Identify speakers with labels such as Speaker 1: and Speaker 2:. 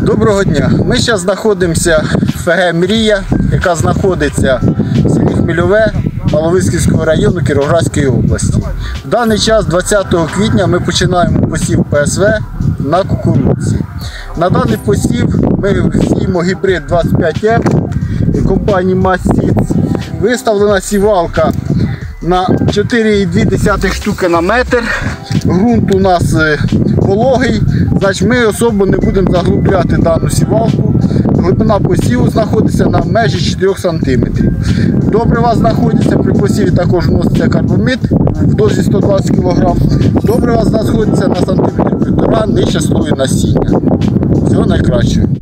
Speaker 1: Доброго дня! Ми зараз знаходимося в ФГ «Мрія», яка знаходиться в селі Хмельове Маловиськівського району Кіровоградської області. В даний час, 20 квітня, ми починаємо посів ПСВ на кукурудзі. На даний посів ми сіємо гібрид 25М компанії Mastiz. Виставлена сівалка на 4,2 штуки на метр. Ґрунт у нас вологий, значить ми особо не будемо заглубляти дану сівалку. Глибина посіву знаходиться на межі 4 см. Добрива знаходиться при посіві, також вноситься карбамід в дозі 120 кг. Добрива знаходиться на сантиметр 1,5 нижче слою насіння. Всього найкращого.